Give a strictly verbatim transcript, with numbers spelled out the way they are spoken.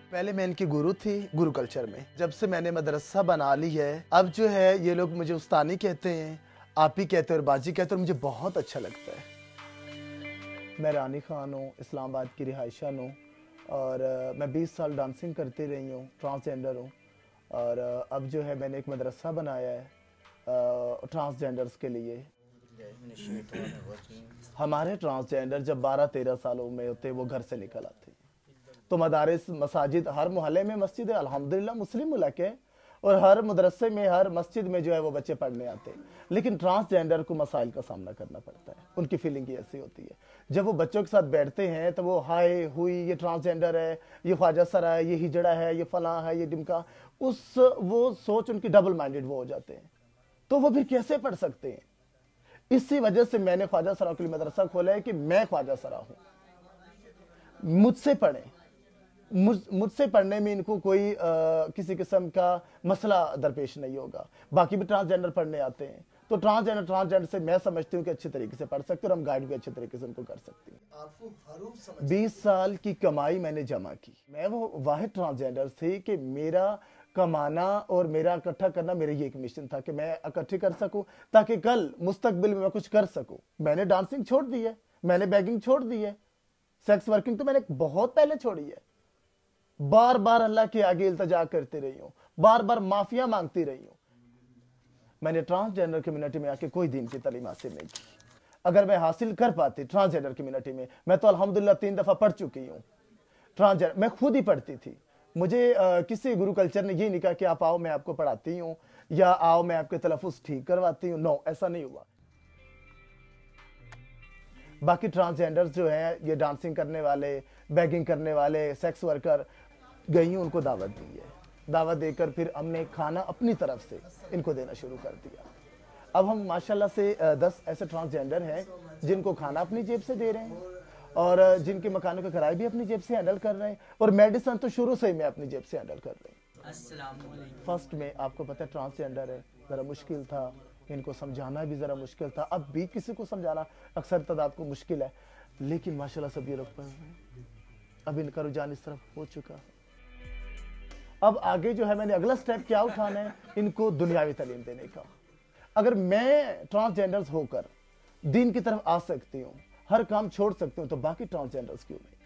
पहले मैं इनकी गुरु थी गुरु कल्चर में। जब से मैंने मदरसा बना ली है, अब जो है ये लोग मुझे उस्तानी कहते हैं, आप ही कहते हैं और बाजी कहते हैं, और मुझे बहुत अच्छा लगता है। मैं रानी खान हूँ, इस्लामाबाद की रिहाइशन हूँ और uh, मैं बीस साल डांसिंग करती रही हूँ, ट्रांसजेंडर हूँ और uh, अब जो है मैंने एक मदरसा बनाया है uh, ट्रांसजेंडर्स के लिए। हमारे ट्रांसजेंडर जब बारह तेरह सालों में होते वो घर से निकल आते, तो मदारिस मसाजिद हर मोहल्ले में मस्जिद है, अल्हम्दुलिल्लाह मुस्लिम मुल्क है, और हर मदरसे में हर मस्जिद में जो है वो बच्चे पढ़ने आते हैं। लेकिन ट्रांसजेंडर को मसाइल का सामना करना पड़ता है, उनकी फीलिंग ऐसी होती है। जब वो बच्चों के साथ बैठते हैं तो वो हाय हुई ये ट्रांसजेंडर है, ये ख्वाजा सरा है, ये हिजड़ा है, ये फलां है, ये डिमका, उस वो सोच उनकी डबल माइंडेड वो हो जाते हैं, तो वो फिर कैसे पढ़ सकते हैं। इसी वजह से मैंने ख्वाजा सरा के लिए मदरसा खोला है कि मैं ख्वाजा सरा हूँ, मुझसे पढ़ें, मुझ मुझसे पढ़ने में इनको कोई आ, किसी किस्म का मसला दरपेश नहीं होगा। बाकी भी ट्रांसजेंडर पढ़ने आते हैं, तो ट्रांसजेंडर ट्रांसजेंडर से मैं समझती हूँ कि अच्छे तरीके से पढ़ सकते हैं और हम गाइड भी अच्छे तरीके से उनको कर सकते हैं। बीस साल की कमाई मैंने जमा की। मैं वो वाहिद ट्रांसजेंडर थी कि मेरा कमाना और मेरा इकट्ठा करना मेरा ये एक मिशन था कि मैं इकट्ठे कर सकूं ताकि कल मुस्तकबिल में मैं कुछ कर सकूं। मैंने डांसिंग छोड़ दी है, मैंने बैगिंग छोड़ दी है, सेक्स वर्किंग तो मैंने बहुत पहले छोड़ी है। बार बार अल्लाह के आगे इल्तिजा करती रही हूँ, बार बार माफिया मांगती रही हूँ। मैंने ट्रांसजेंडर कम्युनिटी में आके कोई दीन की तालीम हासिल नहीं की। अगर मैं हासिल कर पाती ट्रांसजेंडर कम्युनिटी में, मैं तो अल्हम्दुलिल्लाह तीन दफा पढ़ चुकी हूँ। ट्रांसजेंडर मैं खुद ही पढ़ती थी, मुझे आ, किसी गुरु कल्चर ने ये नहीं कहा कि आप आओ मैं आपको पढ़ाती हूँ या आओ मैं आपके तलफ़ुज़ ठीक करवाती हूँ। नो, ऐसा नहीं हुआ। बाकी ट्रांसजेंडर्स जो हैं, ये डांसिंग करने वाले, बैगिंग करने वाले, सेक्स वर्कर, गई हूँ उनको दावत दी है। दावत देकर फिर हमने खाना अपनी तरफ से इनको देना शुरू कर दिया। अब हम माशाल्लाह से दस ऐसे ट्रांसजेंडर हैं जिनको खाना अपनी जेब से दे रहे हैं और जिनके मकानों का किराया भी अपनी जेब से हैंडल कर रहे हैं, और मेडिसिन तो शुरू से ही मैं अपनी जेब से हैंडल कर रही हूँ। अस्सलाम वालेकुम। फर्स्ट में आपको पता है ट्रांसजेंडर है, ज़रा मुश्किल था, इनको समझाना भी ज़रा मुश्किल था। अब भी किसी को समझाना अक्सर तादाद को मुश्किल है, लेकिन माशाल्लाह सब ये लोग पढ़ रहे हैं। अब इनका रुझान इस तरफ हो चुका है। अब आगे जो है मैंने अगला स्टेप क्या उठाना है, इनको दुनियावी तालीम देने का। अगर मैं ट्रांसजेंडर्स होकर दीन की तरफ आ सकती हूँ, हर काम छोड़ सकती हूँ, तो बाकी ट्रांसजेंडर्स क्यों नहीं।